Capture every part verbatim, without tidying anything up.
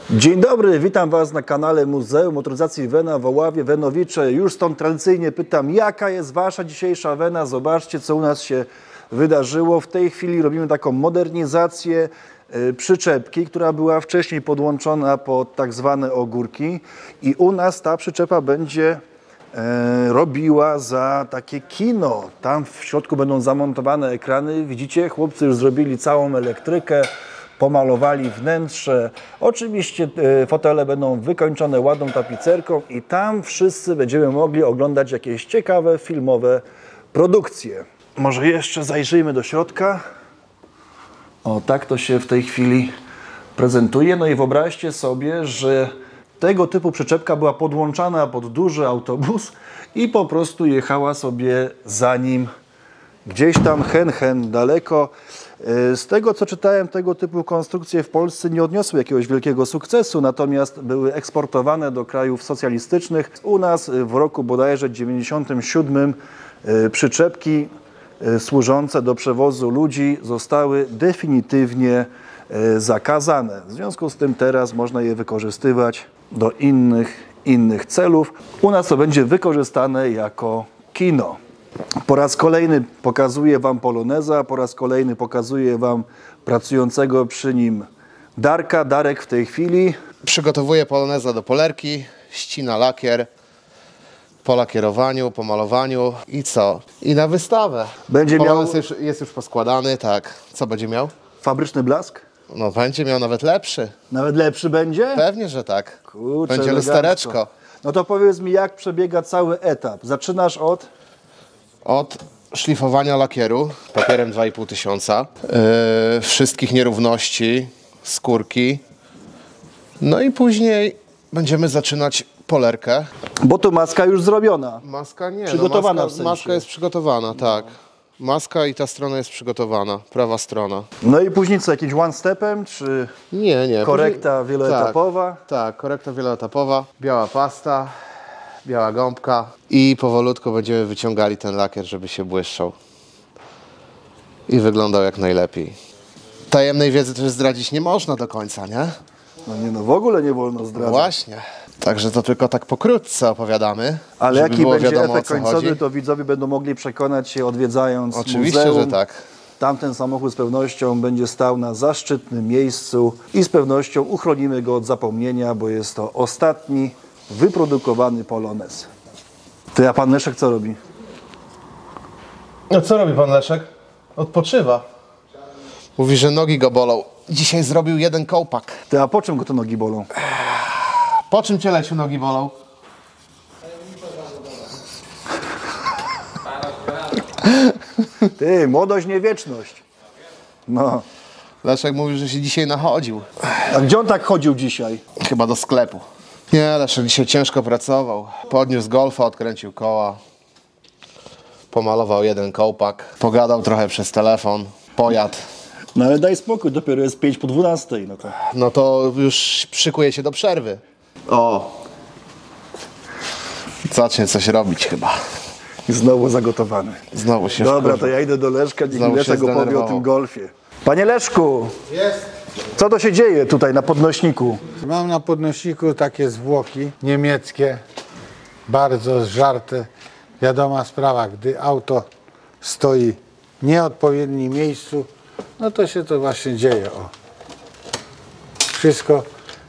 Dzień dobry, witam Was na kanale Muzeum Motoryzacji Wena w Oławie, Wenowicze. Już stąd tradycyjnie pytam, jaka jest Wasza dzisiejsza Wena? Zobaczcie, co u nas się wydarzyło. W tej chwili robimy taką modernizację y, przyczepki, która była wcześniej podłączona pod tak zwane ogórki. I u nas ta przyczepa będzie y, robiła za takie kino. Tam w środku będą zamontowane ekrany. Widzicie, chłopcy już zrobili całą elektrykę. Pomalowali wnętrze. Oczywiście y, fotele będą wykończone ładną tapicerką i tam wszyscy będziemy mogli oglądać jakieś ciekawe filmowe produkcje. Może jeszcze zajrzyjmy do środka. O, tak to się w tej chwili prezentuje. No i wyobraźcie sobie, że tego typu przyczepka była podłączana pod duży autobus i po prostu jechała sobie za nim gdzieś tam hen, hen daleko. Z tego, co czytałem, tego typu konstrukcje w Polsce nie odniosły jakiegoś wielkiego sukcesu, natomiast były eksportowane do krajów socjalistycznych. U nas w roku bodajże dziewięćdziesiątym siódmym przyczepki służące do przewozu ludzi zostały definitywnie zakazane. W związku z tym teraz można je wykorzystywać do innych, innych celów. U nas to będzie wykorzystane jako kino. Po raz kolejny pokazuję Wam Poloneza, po raz kolejny pokazuję Wam pracującego przy nim Darka. Darek w tej chwili przygotowuje Poloneza do polerki, ścina lakier, po lakierowaniu, po malowaniu i co? I na wystawę. Będzie Polonez miał... już, jest już poskładany, tak. Co będzie miał? Fabryczny blask? No będzie miał nawet lepszy. Nawet lepszy będzie? Pewnie, że tak. Kurczę, będzie elegancko. lustereczko. No to powiedz mi, jak przebiega cały etap. Zaczynasz od... Od szlifowania lakieru papierem dwa i pół tysiąca, yy, wszystkich nierówności, skórki. No i później będziemy zaczynać polerkę. Bo tu maska już zrobiona. Maska nie. Przygotowana no w maska, sensie. maska jest przygotowana, tak. Maska i ta strona jest przygotowana, prawa strona. No i później co, jakimś one-stepem, czy Nie, nie. korekta Później... wieloetapowa? Tak, tak, korekta wieloetapowa, biała pasta, biała gąbka i powolutku będziemy wyciągali ten lakier, żeby się błyszczał i wyglądał jak najlepiej. Tajemnej wiedzy też zdradzić nie można do końca, nie? No nie, no w ogóle nie wolno zdradzać. Właśnie. Także to tylko tak pokrótce opowiadamy. Ale żeby jaki było będzie wiadomo, efekt o co końcowy, chodzi. to widzowie będą mogli przekonać się, odwiedzając Oczywiście, muzeum. że tak. Tamten samochód z pewnością będzie stał na zaszczytnym miejscu i z pewnością uchronimy go od zapomnienia, bo jest to ostatni wyprodukowany Polonez. To a pan Leszek co robi? No co robi pan Leszek? Odpoczywa. Mówi, że nogi go bolą. Dzisiaj zrobił jeden kołpak. Ty, a po czym go te nogi bolą? Po czym cię, Lesiu, nogi bolą? Ty, młodość nie wieczność. No. Leszek mówi, że się dzisiaj nachodził. A gdzie on tak chodził dzisiaj? Chyba do sklepu. Nie, Leszek dzisiaj ciężko pracował. Podniósł golfa, odkręcił koła. Pomalował jeden kołpak. Pogadał trochę przez telefon. Pojadł. No ale daj spokój, dopiero jest pięć po dwunastej. No to... No to już szykuje się do przerwy. O! Zacznie coś robić chyba. Znowu zagotowany. Znowu się Dobra, wkurzył. to ja idę do Leszka, niech Znowu Leszek się opowie o zdenerwował. tym golfie. Panie Leszku, Jest. co to się dzieje tutaj na podnośniku? Mam na podnośniku takie zwłoki niemieckie, bardzo zżarte. Wiadoma sprawa, gdy auto stoi w nieodpowiednim miejscu, no to się to właśnie dzieje. O. Wszystko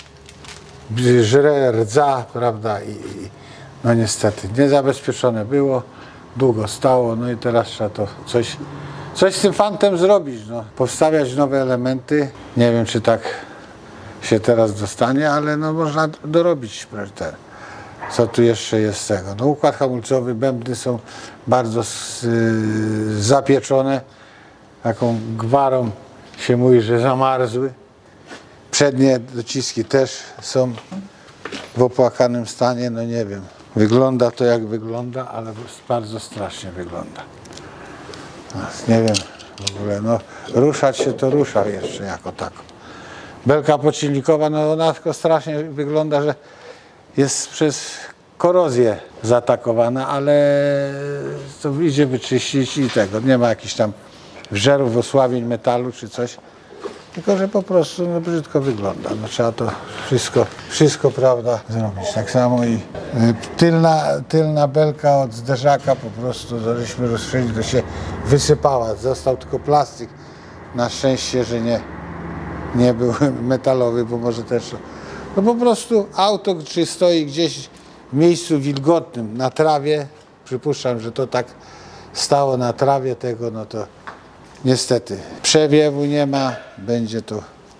żre, rdza, prawda, i, i no niestety niezabezpieczone było, długo stało, no i teraz trzeba to coś, coś z tym fantem zrobić, no. Powstawiać nowe elementy. Nie wiem, czy tak się teraz dostanie, ale no można dorobić ten. Co tu jeszcze jest z tego? No układ hamulcowy, bębny są bardzo z, y, zapieczone, taką gwarą się mówi, że zamarzły. Przednie dociski też są w opłakanym stanie, no nie wiem. Wygląda to jak wygląda, ale bardzo strasznie wygląda. No, nie wiem w ogóle, no ruszać się to rusza jeszcze jako tako. Belka podsilnikowa, no ona tylko strasznie wygląda, że jest przez korozję zaatakowana, ale to idzie wyczyścić i tego. Nie ma jakichś tam wżerów, osłabień metalu czy coś. tylko że po prostu no, brzydko wygląda. No, trzeba to wszystko, wszystko prawda, zrobić. Tak samo i y, tylna, tylna belka od zderzaka po prostu, to żeśmy rozstrzeli, to się wysypała. Został tylko plastik. Na szczęście, że nie, nie był metalowy, bo może też... No po prostu auto, czy stoi gdzieś w miejscu wilgotnym, na trawie, przypuszczam, że to tak stało na trawie tego, no to niestety przewiewu nie ma, będzie to,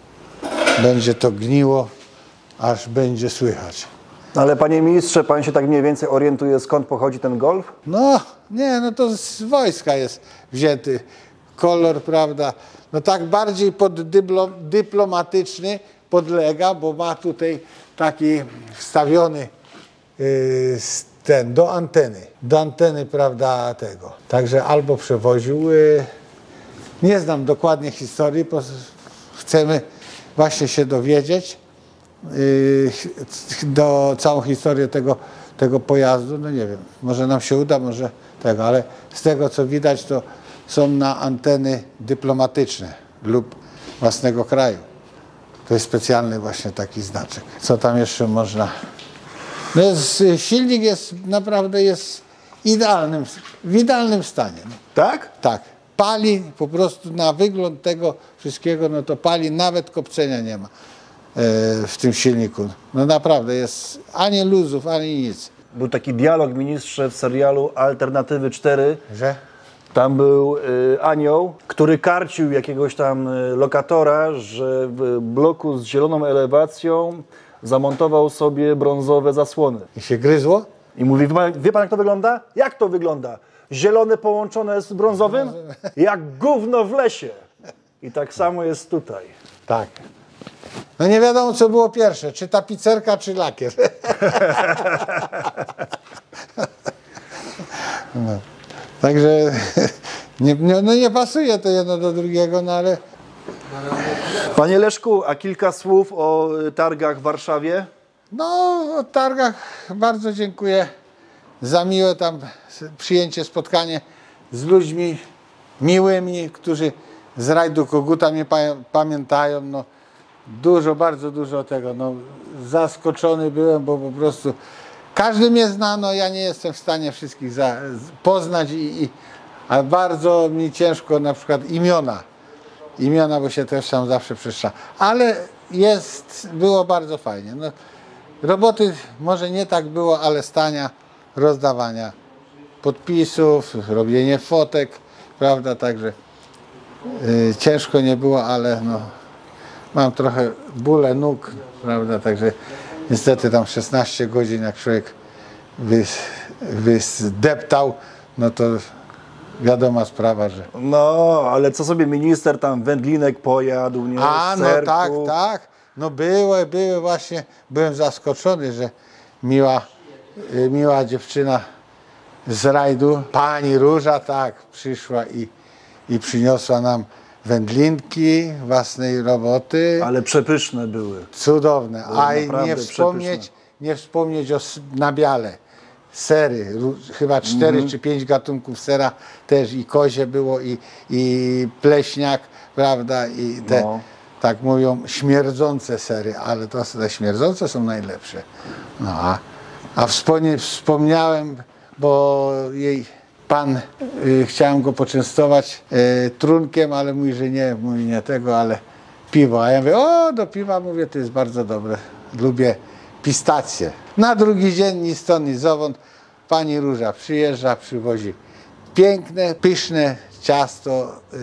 będzie to gniło, aż będzie słychać. Ale panie ministrze, pan się tak mniej więcej orientuje, skąd pochodzi ten Golf? No nie, no to z wojska jest wzięty kolor, prawda, no tak bardziej pod dyplo, dyplomatyczny podlega, bo ma tutaj taki wstawiony yy, ten do anteny, do anteny, prawda, tego. Także albo przewoził, yy, nie znam dokładnie historii, bo chcemy właśnie się dowiedzieć yy, do całą historię tego, tego pojazdu, no nie wiem, może nam się uda, może tego, ale z tego co widać, to są na anteny dyplomatyczne lub własnego kraju. To jest specjalny właśnie taki znaczek. Co tam jeszcze można? No jest, silnik jest naprawdę jest idealnym, w idealnym stanie. No. Tak? Tak. Pali po prostu na wygląd tego wszystkiego, no to pali, nawet kopcenia nie ma e, w tym silniku. No naprawdę jest ani luzów, ani nic. Był taki dialog, ministrze, w serialu Alternatywy cztery. Że? Tam był y, anioł, który karcił jakiegoś tam y, lokatora, że w bloku z zieloną elewacją zamontował sobie brązowe zasłony. I się gryzło? I mówi, wie pan, wie pan jak to wygląda? Jak to wygląda? Zielone połączone z brązowym? Jak gówno w lesie. I tak samo jest tutaj. Tak. No nie wiadomo, co było pierwsze, czy tapicerka, czy lakier. No. Także nie, nie, no nie pasuje to jedno do drugiego, no ale... Panie Leszku, a kilka słów o targach w Warszawie? No o targach bardzo dziękuję za miłe tam przyjęcie, spotkanie z ludźmi miłymi, którzy z rajdu Koguta mnie pa pamiętają. No, dużo, bardzo dużo tego. No, zaskoczony byłem, bo po prostu każdy mnie zna, no ja nie jestem w stanie wszystkich za, poznać i, i a bardzo mi ciężko na przykład imiona. Imiona, bo się też tam zawsze przeszcza. Ale jest, było bardzo fajnie. No, roboty może nie tak było, ale stania, rozdawania podpisów, robienie fotek, prawda, także yy, ciężko nie było, ale no, mam trochę bóle nóg, prawda, także niestety tam szesnaście godzin, jak człowiek wys, wysdeptał, no to wiadoma sprawa, że... No, ale co sobie minister tam wędlinek pojadł, nie? A, no serku. tak, tak. No były, były właśnie, byłem zaskoczony, że miła, y, miła dziewczyna z rajdu, pani Róża, tak, przyszła i, i przyniosła nam wędlinki własnej roboty. Ale przepyszne były. Cudowne. Były A i naprawdę nie wspomnieć, przepyszne. nie wspomnieć o s- nabiale. Sery, ró- chyba cztery Mhm. czy pięć gatunków sera też i kozie było i, i pleśniak, prawda, i te, No. tak mówią, śmierdzące sery, ale to te śmierdzące są najlepsze. No, a a wspomnie, wspomniałem, bo jej pan, y, chciałem go poczęstować y, trunkiem, ale mówi, że nie, mówi nie tego, ale piwo. A ja mówię, o, do piwa, mówię, to jest bardzo dobre, lubię pistacje. Na drugi dzień ni stąd, ni zowąd pani Róża przyjeżdża, przywozi piękne, pyszne ciasto yy,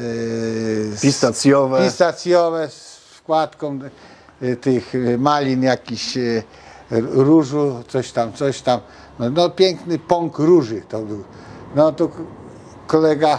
z- Pistacjowe. pistacjowe z wkładką y, tych y, malin, jakiś y, różu, coś tam, coś tam. No, no piękny pąk róży to był. No to k- kolega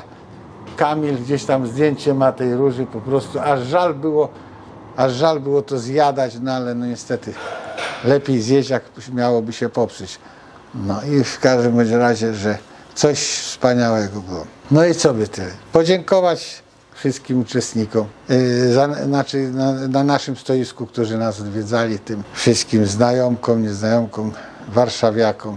Kamil gdzieś tam zdjęcie ma tej róży, po prostu aż żal było, aż żal było to zjadać, no ale no niestety lepiej zjeść, jak miałoby się popsuć. No i w każdym bądź razie, że coś wspaniałego było. No i co by tyle. Podziękować wszystkim uczestnikom, yy, za, znaczy na, na naszym stoisku, którzy nas odwiedzali, tym wszystkim znajomkom, nieznajomkom, warszawiakom.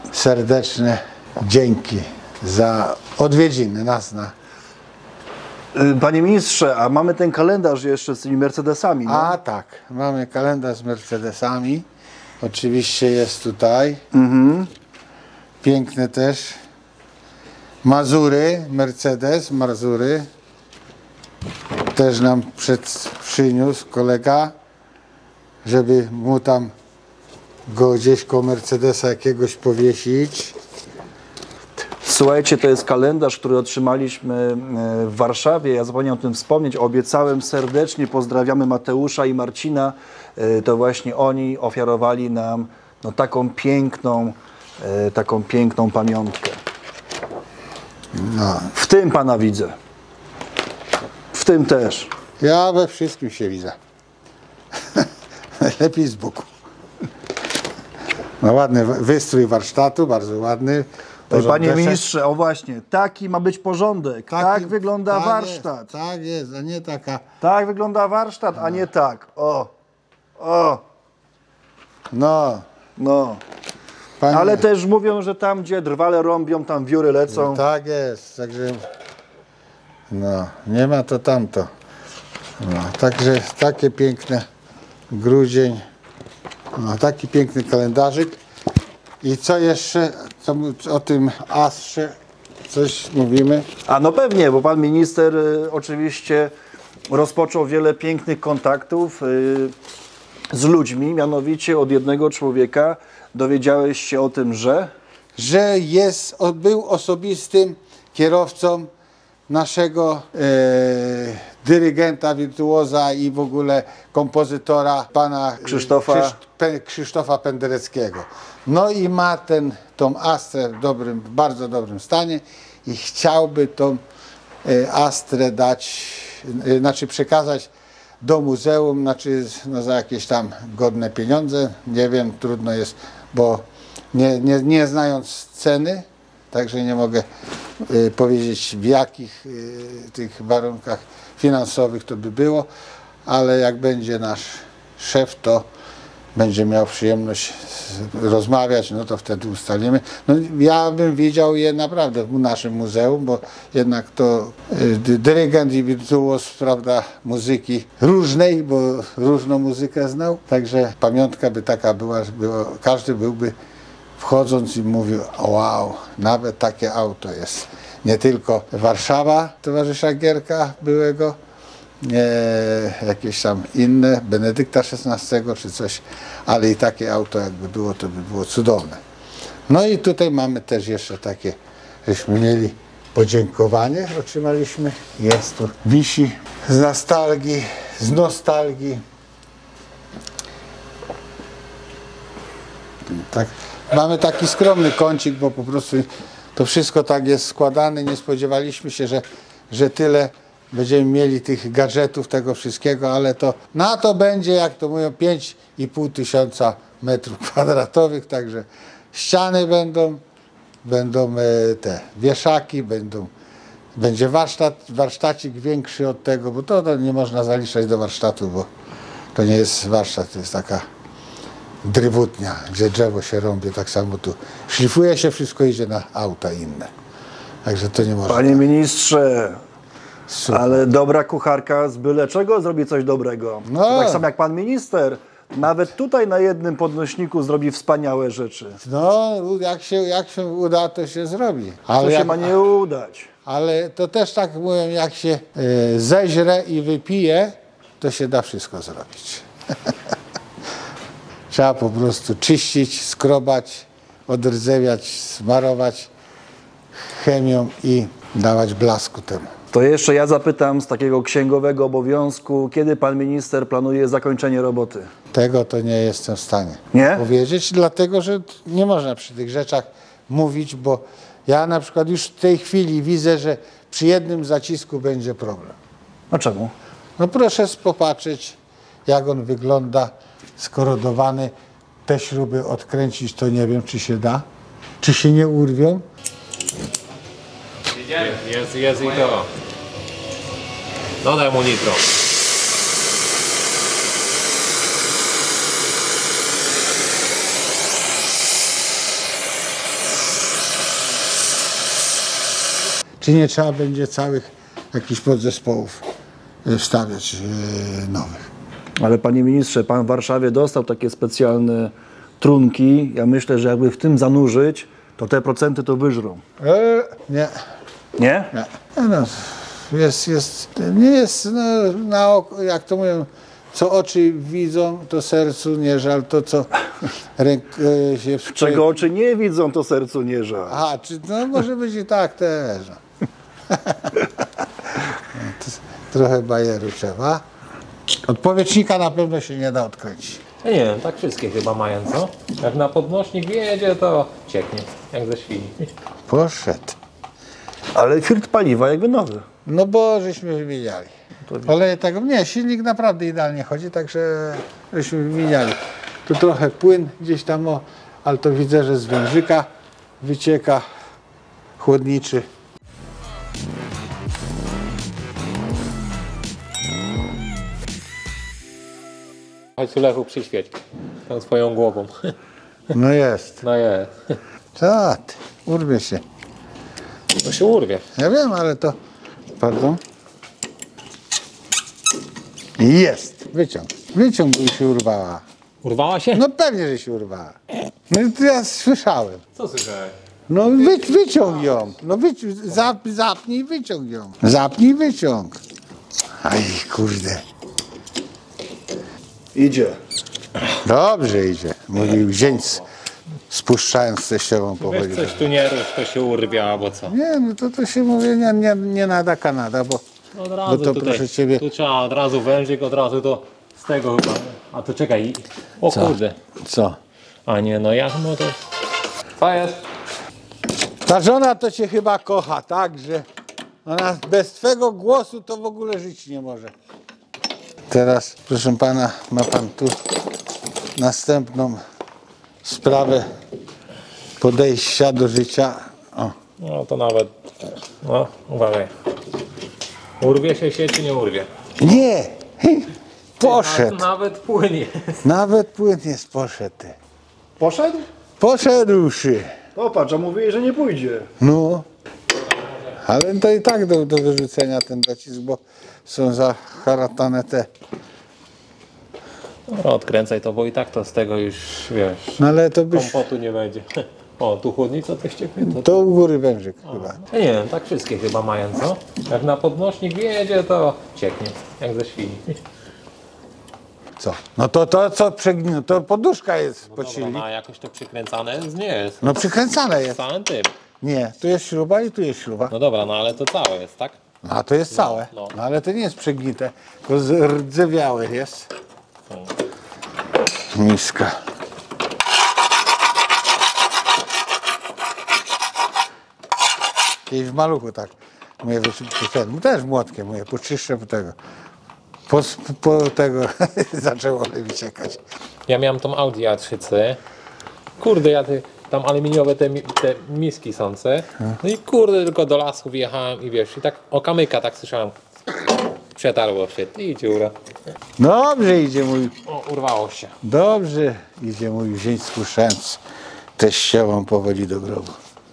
Serdeczne dzięki za odwiedziny nas na Panie ministrze, a mamy ten kalendarz jeszcze z tymi Mercedesami, no? A tak, mamy kalendarz z Mercedesami. Oczywiście jest tutaj. Mhm. Piękny też. Mazury, Mercedes, Mazury. Też nam przed, przyniósł kolega, żeby mu tam go gdzieś koło Mercedesa jakiegoś powiesić. Słuchajcie, to jest kalendarz, który otrzymaliśmy w Warszawie. Ja zapomniałem o tym wspomnieć. Obiecałem serdecznie, pozdrawiamy Mateusza i Marcina. To właśnie oni ofiarowali nam no, taką piękną, taką piękną pamiątkę. No. W tym pana widzę. W tym też. Ja we wszystkim się widzę. Najlepiej z boku. No ładny wystrój warsztatu, bardzo ładny. Panie Porządeczek. ministrze, o właśnie, taki ma być porządek. Taki- tak wygląda tak warsztat. Jest, tak jest, a nie taka. Tak wygląda warsztat, a nie tak. O, o, No, no. panie, Ale też mówią, że tam, gdzie drwale rąbią, tam wióry lecą. tak jest, także no, nie ma to tamto. No, także takie piękne grudzień, no, taki piękny kalendarzyk. I co jeszcze, co, mu- o tym astrze coś mówimy? A no pewnie, bo pan minister y, oczywiście rozpoczął wiele pięknych kontaktów y, z ludźmi, mianowicie od jednego człowieka dowiedziałeś się o tym, że... Że jest, o- był osobistym kierowcą naszego e, dyrygenta, wirtuoza i w ogóle kompozytora pana Krzysztofa. Krzysz, Pe, Krzysztofa Pendereckiego. No i ma ten, tą Astrę w dobrym, w bardzo dobrym stanie i chciałby tą e, Astrę dać, e, znaczy przekazać do muzeum, znaczy no, za jakieś tam godne pieniądze, nie wiem, trudno jest, bo nie, nie, nie znając ceny, także nie mogę y, powiedzieć w jakich y, tych warunkach finansowych to by było, ale jak będzie nasz szef, to będzie miał przyjemność z- rozmawiać, no to wtedy ustalimy. No, ja bym widział je naprawdę w naszym muzeum, bo jednak to y, dy- dyrygent i wirtuoz, prawda, muzyki różnej, bo różną muzykę znał, także pamiątka by taka była, że było, każdy byłby wchodząc i mówił, wow, nawet takie auto jest. Nie tylko Warszawa towarzysza Gierka byłego, nie jakieś tam inne, Benedykta szesnastego czy coś, ale i takie auto jakby było, to by było cudowne. No i tutaj mamy też jeszcze takie, żeśmy mieli podziękowanie, otrzymaliśmy, jest tu, wisi z nostalgii, z nostalgii. Tak. Mamy taki skromny kącik, bo po prostu to wszystko tak jest składane. Nie spodziewaliśmy się, że, że tyle będziemy mieli tych gadżetów, tego wszystkiego, ale to na to będzie, jak to mówią, pięć i pół tysiąca metrów kwadratowych, także ściany będą, będą e, te wieszaki, będą, będzie warsztat, warsztacik większy od tego, bo to, to nie można zaliczać do warsztatu, bo to nie jest warsztat, to jest taka drywutnia, gdzie drzewo się rąbie, tak samo tu szlifuje się, wszystko idzie na auta inne. Także to nie można. Panie ministrze, Super. ale dobra kucharka z byle czego zrobi coś dobrego. No. To tak samo jak pan minister. Nawet tutaj na jednym podnośniku zrobi wspaniałe rzeczy. No, jak się, jak się uda, to się zrobi. To Ale, się jak, ma nie udać. ale to też tak mówią, jak się e, zeźre i wypije, to się da wszystko zrobić. Trzeba po prostu czyścić, skrobać, odrdzewiać, smarować chemią i dawać blasku temu. To jeszcze ja zapytam z takiego księgowego obowiązku, kiedy pan minister planuje zakończenie roboty? Tego to nie jestem w stanie Nie? powiedzieć, dlatego że nie można przy tych rzeczach mówić, bo ja na przykład już w tej chwili widzę, że przy jednym zacisku będzie problem. A czemu? No proszę popatrzeć, jak on wygląda skorodowany. Te śruby odkręcić, to nie wiem, czy się da, czy się nie urwią. Jest, jest i to. Dodaj mu nitro. Czy nie trzeba będzie całych jakichś podzespołów y, wstawiać y, nowych. Ale panie ministrze, pan w Warszawie dostał takie specjalne trunki. Ja myślę, że jakby w tym zanurzyć, to te procenty to wyżrą. E, nie, Nie? nie. No, jest, jest, nie jest no, na oko, jak to mówią, co oczy widzą, to sercu nie żal, to co ręk, e, się... W Czego oczy nie widzą, to sercu nie żal. Aha, czy, no może być i tak też. No. Trochę bajeru trzeba. Od powietrznika na pewno się nie da odkręcić. Ja nie wiem, tak wszystkie chyba mają, co? Jak na podnośnik wjedzie, to cieknie, jak ze świni. Poszedł. Ale filtr paliwa jakby nowy. No bo żeśmy wymieniali. Ale tego nie, silnik naprawdę idealnie chodzi, także żeśmy wymieniali. Tu trochę płyn gdzieś tam, o, ale to widzę, że z wężyka wycieka chłodniczy. Chodź tu, Lechu, przyświeć tą swoją głową. No jest. No jest. Co ty? Urwie się. To się urwie. Ja wiem, ale to... Pardon? Jest. Wyciąg. Wyciąg i się urwała. Urwała się? No pewnie, że się urwała. No to ja słyszałem. Co słyszałeś? No wy, wyciąg ją. No wyci zap, zapnij, wyciąg ją. Zapnij, wyciąg. Aj, kurde. Idzie. Dobrze idzie. Mówił zięć, spuszczając teściową powoli. Weź coś tu nie rusz, to się urwie, albo co? Nie, no to to się mówi, nie, nie, nie nada Kanada, bo, Od bo razu to tutaj, proszę ciebie. tu trzeba od razu wężyk, od razu to z tego chyba. A to czekaj, o Co? kurde. Co? A nie, no jak, no to... Co jest? Ta żona to cię chyba kocha, tak, że ona bez twego głosu to w ogóle żyć nie może. Teraz, proszę pana, ma pan tu następną sprawę podejścia do życia. O. No to nawet, no uważaj. Urwie się się czy nie urwie? Nie! Poszedł. Nawet płynie. Nawet płyn jest poszedł. ty. Poszedł? Poszedłszy. Popatrz, a mówili, że nie pójdzie. No. Ale to i tak do, do wyrzucenia ten docisk, bo są zaharatane te. No, odkręcaj to, bo i tak to z tego już, wiesz, No ale to byś. kompotu nie będzie. O, tu chłodnica też ciepłe. To... To u góry wężyk chyba. Ja nie wiem, tak wszystkie chyba mają, co? Jak na podnośnik wjedzie, to cieknie, jak ze świni. Co? No to to co przegniło, to poduszka jest pod Dobra, silnik. no a jakoś to przykręcane jest? Nie jest. No przykręcane jest. Całym tym. Nie, tu jest śruba i tu jest śruba. No dobra, no ale to całe jest, tak? No a to jest całe. no. No ale to nie jest przegnite, tylko zrdzewiałe jest. Miska. Kiedyś w maluchu tak. Mówię, ten, też młotkiem, mówię, poczyszczę po tego. Po, po tego zaczęło wyciekać. Ja miałem tą Audi A trzy C. Kurde, ja ty, tam aluminiowe te, mi- te miski są, ce? No i kurde, tylko do lasu wjechałem i wiesz, i tak o kamyka tak słyszałem. Przetarło się i dziura. Dobrze idzie mój, O, urwało się. dobrze idzie mój zięć spuszczając teściową powoli do grobu.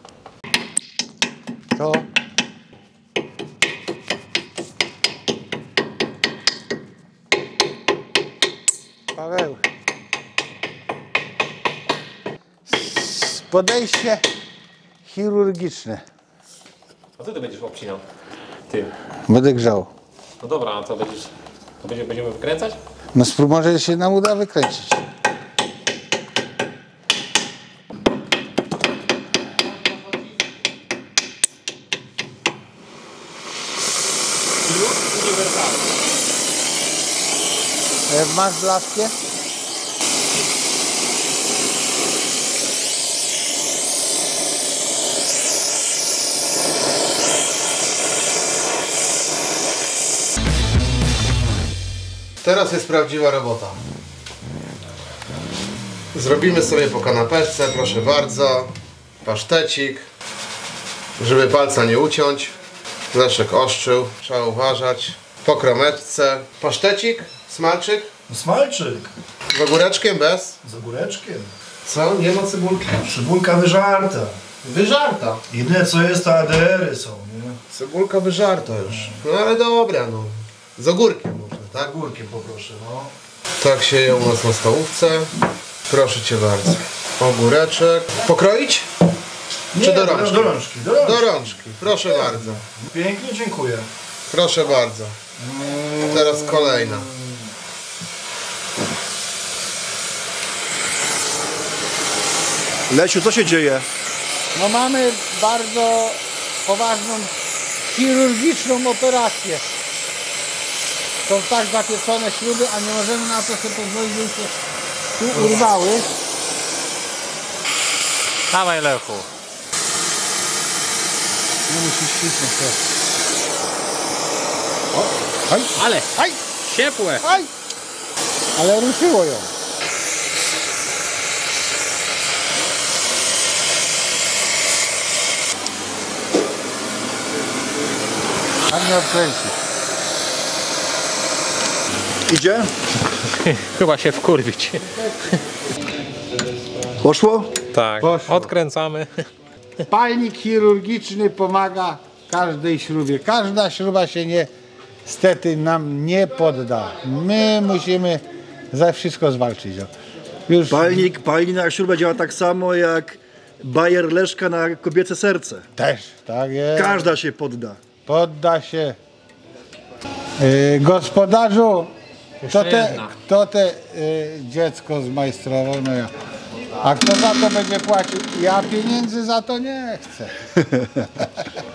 To Paweł, S- podejście chirurgiczne. A co ty będziesz obcinał? Ty. Będę grzał. No dobra, a co będziesz? To będzie, będziemy wykręcać? No spró- może się nam uda wykręcić. E, Masz blaszkę? Teraz jest prawdziwa robota. Zrobimy sobie po kanapeczce, proszę bardzo. Pasztecik, żeby palca nie uciąć. Leszek oszczył, trzeba uważać. Po kromeczce. Pasztecik, smalczyk, Smalczyk. z ogóreczkiem bez. Z ogóreczkiem. Co? Nie ma cebulki. Cebulka wyżarta. Wyżarta. Jedyne co jest, to A D R-y są, nie? Cebulka wyżarta już. No ale dobra, no. Z ogórkiem może, tak? Górkiem poproszę, no. Tak się je u nas na stołówce. Proszę cię bardzo. Ogóreczek. Pokroić? Czy do rączki? Do rączki, do rączki. Do rączki. Proszę bardzo. Pięknie, dziękuję. Proszę bardzo. Teraz kolejna. Lesiu, co się dzieje? No mamy bardzo poważną chirurgiczną operację. Są tak zapieczone śruby, a nie możemy na to sobie pozwolić, żeby się tu urwały. Dawaj, Lechu. No musisz ścisnąć to. O, aj, Ale aj, ciepłe. aj! Ale ruszyło ją. Tak nie odkręci. Idzie? Chyba się wkurwić. Poszło? Tak, Poszło. odkręcamy. Palnik chirurgiczny pomaga każdej śrubie. Każda śruba się nie, niestety nam nie podda. My musimy za wszystko zwalczyć. O. Już Palnik, palnik na śrubę działa tak samo jak bajer Leszka na kobiece serce. też, tak jest. Każda się podda. Podda się. Yy, gospodarzu, kto te, jedna. kto te yy, dziecko zmajstrował? No ja. A kto za to będzie płacił? Ja pieniędzy za to nie chcę.